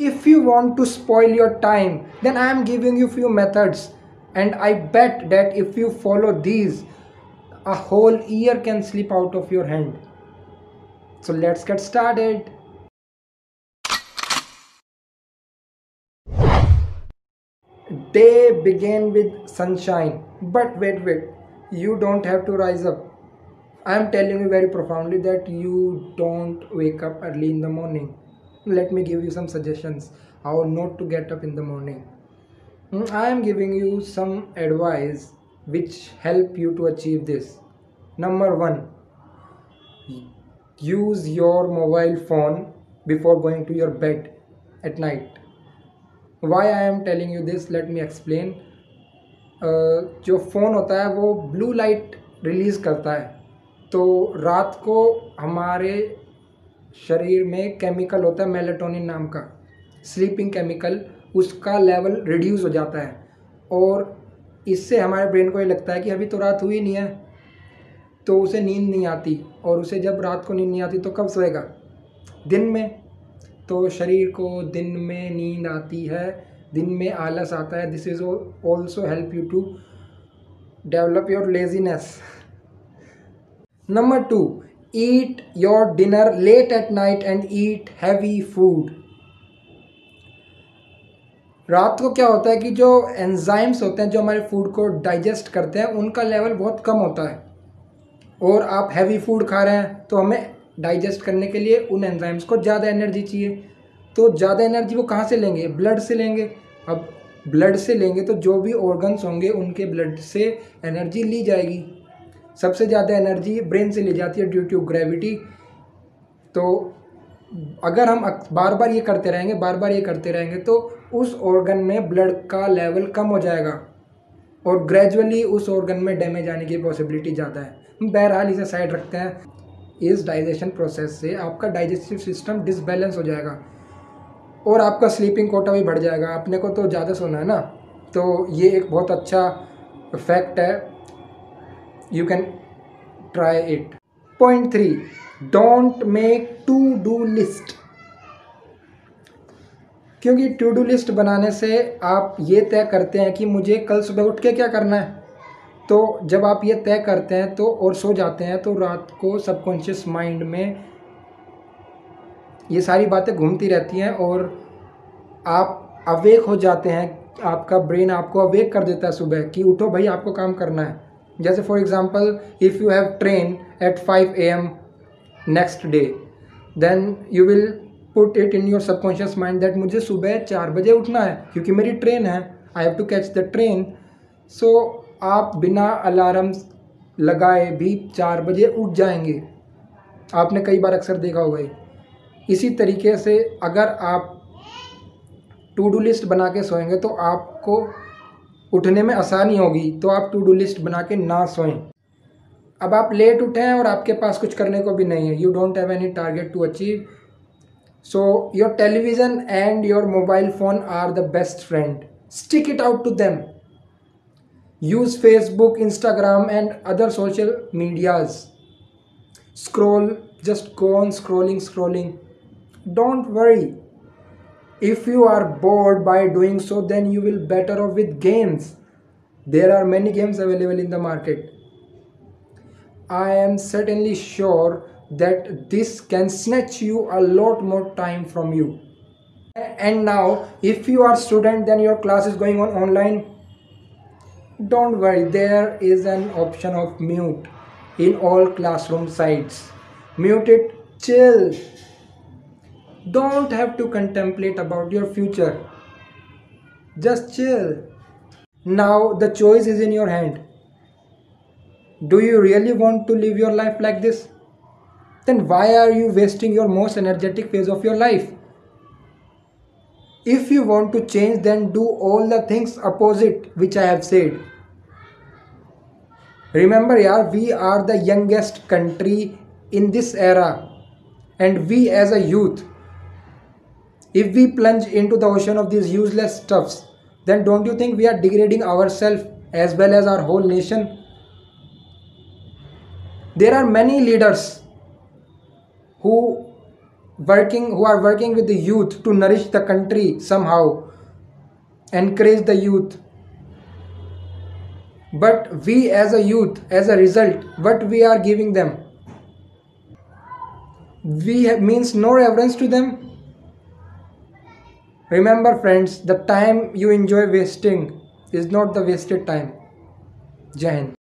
If you want to spoil your time, then I am giving you few methods, and I bet that if you follow these, a whole year can slip out of your hand. So let's get started. Day begin with sunshine, but wait, you don't have to rise up. I am telling you very profoundly that you don't wake up early in the morning. Let me give you some suggestions how not to get up in the morning. I am giving you some advice which help you to achieve this. Number 1, use your mobile phone before going to your bed at night. Why I am telling you this, let me explain. जो phone होता है वो blue light release करता है, तो रात को हमारे शरीर में केमिकल होता है मेलाटोनिन नाम का, स्लीपिंग केमिकल, उसका लेवल रिड्यूस हो जाता है और इससे हमारे ब्रेन को ये लगता है कि अभी तो रात हुई नहीं है, तो उसे नींद नहीं आती, और उसे जब रात को नींद नहीं आती तो कब सोएगा? दिन में। तो शरीर को दिन में नींद आती है, दिन में आलस आता है. This is also help you to develop your laziness. Number 2, eat your dinner late at night and eat heavy food. रात को क्या होता है कि जो एंजाइम्स होते हैं जो हमारे फूड को डाइजेस्ट करते हैं उनका लेवल बहुत कम होता है, और आप हैवी फूड खा रहे हैं तो हमें डाइजेस्ट करने के लिए उन एंजाइम्स को ज़्यादा एनर्जी चाहिए. तो ज़्यादा एनर्जी वो कहाँ से लेंगे? ब्लड से लेंगे. अब ब्लड से लेंगे तो जो भी ऑर्गन्स होंगे उनके ब्लड से एनर्जी ली जाएगी. सबसे ज़्यादा एनर्जी ब्रेन से ली जाती है ड्यू टू ग्रेविटी. तो अगर हम बार बार ये करते रहेंगे तो उस ऑर्गन में ब्लड का लेवल कम हो जाएगा और ग्रेजुअली उस ऑर्गन में डैमेज आने की पॉसिबिलिटी ज़्यादा है. बहरहाल इसे साइड रखते हैं. इस डाइजेशन प्रोसेस से आपका डाइजेस्टिव सिस्टम डिसबैलेंस हो जाएगा और आपका स्लीपिंग कोटा भी बढ़ जाएगा. अपने को तो ज़्यादा सोना है ना, तो ये एक बहुत अच्छा फैक्ट है. You can try it. Point 3, don't make to do list. क्योंकि टू डू लिस्ट बनाने से आप ये तय करते हैं कि मुझे कल सुबह उठ के क्या करना है. तो जब आप ये तय करते हैं तो और सो जाते हैं तो रात को सबकॉन्शियस माइंड में ये सारी बातें घूमती रहती हैं और आप अवेक हो जाते हैं. आपका ब्रेन आपको अवेक कर देता है सुबह कि उठो भाई, आपको काम करना है. जैसे for example, if you have train at 5 AM next day, then you will put it in your subconscious mind that मुझे सुबह 4 बजे उठना है क्योंकि मेरी ट्रेन है, I have to catch the train. So आप बिना अलार्म लगाए भी 4 बजे उठ जाएंगे. आपने कई बार अक्सर देखा होगा. इसी तरीके से अगर आप टू डू लिस्ट बना के सोएंगे तो आपको उठने में आसानी होगी. तो आप टू डू लिस्ट बना के ना सोएं. अब आप लेट उठे हैं और आपके पास कुछ करने को भी नहीं है, you don't have any target to achieve. So your television and your mobile phone are the best friend. Stick it out to them. Use Facebook, Instagram and other social medias. Scroll, just go on scrolling. Don't worry. If you are bored by doing so, then you will better off with games. There are many games available in the market. I am certainly sure that this can snatch you a lot more time from you. And now, if you are student, then your class is going on online. Don't worry, there is an option of mute in all classroom sites. Mute it, chill. Don't have to contemplate about your future. Just chill. Now the choice is in your hand. Do you really want to live your life like this? Then why are you wasting your most energetic phase of your life? If you want to change, then do all the things opposite which I have said. Remember yaar, we are the youngest country in this era, and we as a youth, if we plunge into the ocean of these useless stuffs, then don't you think we are degrading ourselves as well as our whole nation? There are many leaders who who are working with the youth to nourish the country somehow, encourage the youth. But we as a youth, as a result, what we are giving them? We have, means no reverence to them. Remember friends, the time you enjoy wasting is not the wasted time. Jai Hind.